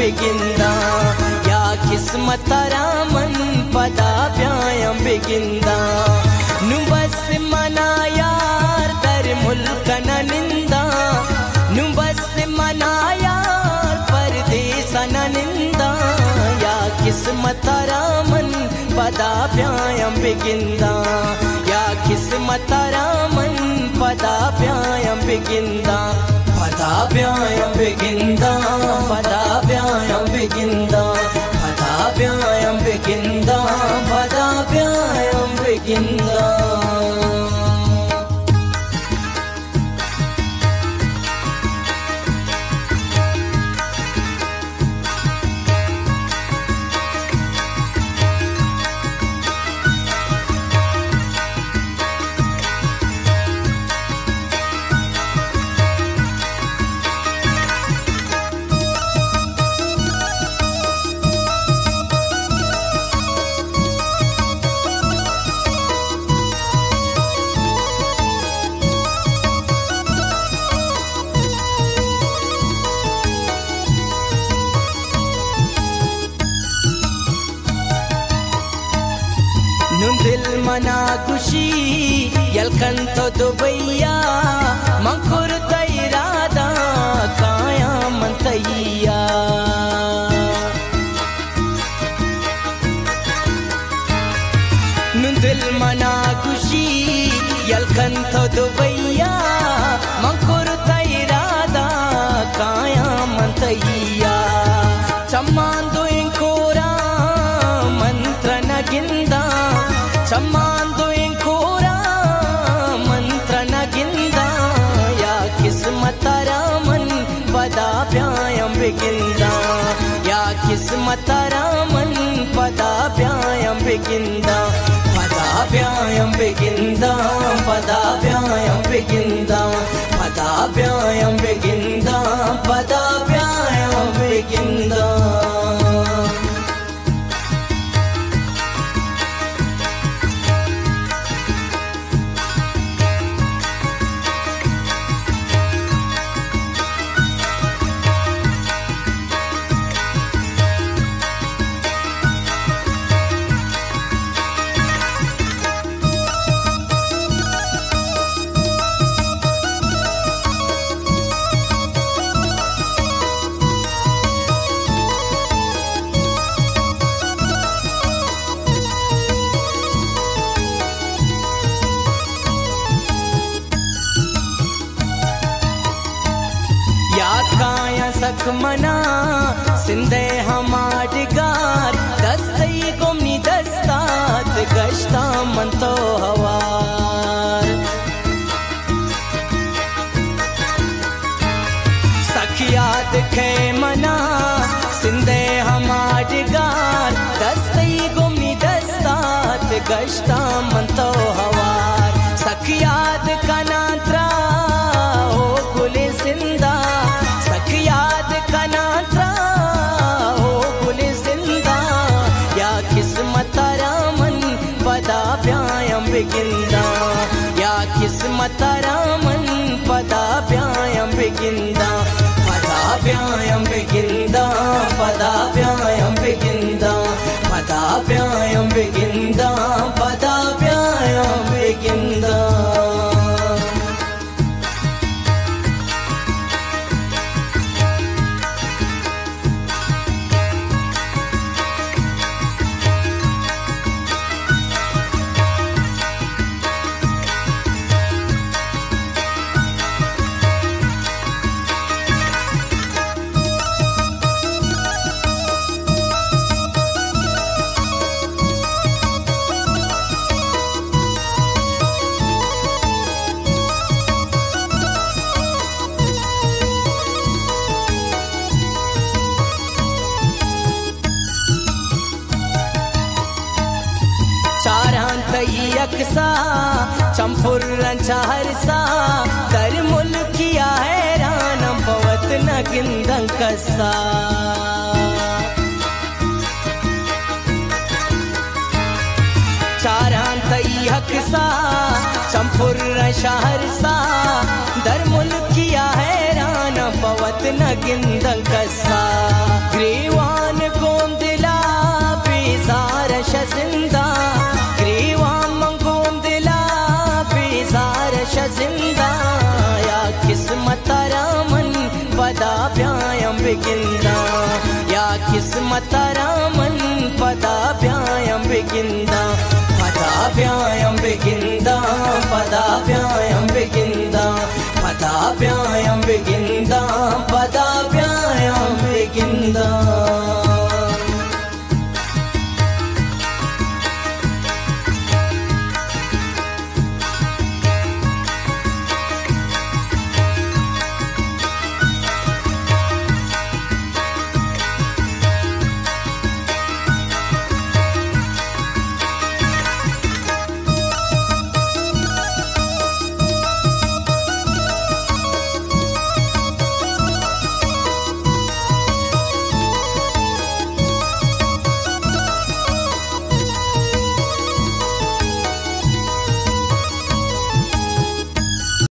बिगिंदा या किस्मत रामन पदाभ्यायं बिगिंदा नुबस मना यार दर मुल्क न निंदा नुबस मना यार परदेस न निंदा या किस्मत रामन पदाभ्यायं बिगिंदा या किस्मत रामन पदाभ्यायं बिगिंदा पदाभ्यायं बिगिंदा पदाभ्यायं बिगिंदा पदाभ्यायं बिगिंदा पदाभ्यायं बिगिंदा दिल मना खुशी यलकंतो दुबैया मंकुर तैरादा काया मंतैया दिल मना खुशी यलकंतो दुबैया मंकुर तैरादा काया मंतैया चम्मांदो इंकोरा मंत्र नगिंदा चम्मांदो इंकोरा मंत्र नगिंदा या किस्मत रामन पदाभ्यायं बिगिंदा या किस्मत रामन पदाभ्यायं बिगिंदा पदाभ्यायं बिगिंदा पदाभ्यायं बिगिंदा पदाभ्यायं बिगिंदा पदाभ्यायं बिगिंदा मना सिंधे हमाडगार दस्तई गुमनी दस्तात गश्ता मंतो हवार सखियात खे मना सिंधे हमाडगार दस्तई गुमनी दस्तात गश्ता मंतो हवार सखियात कनात्रा ओ गुले सिंदा सखियात कनात्रा हो गुले जिंदा या किस्मत रामन पदाभ्यायं बिगिंदा या किस्मत रामन पदाभ्यायं बिगिंदा पदाभ्यायं बिगिंदा पदाभ्यायं बिगिंदा पदाभ्यायं बिगिंदा पदाभ्यायं बिगिंदा यकसा चंपुर रंचारसा कर मुल्किया हैरान भवत न गिंदं कसा चारांत यकसा चंपुर रंचारसा दर मुल्किया हैरान भवत न गिंदं कसा बिगिंदा या किस्मत रामन पदाभ्यां बिगिंदा पदाभ्यां बिगिंदा पदाभ्यां बिगिंदा पदाभ्यां बिगिंदा पदाभ्यां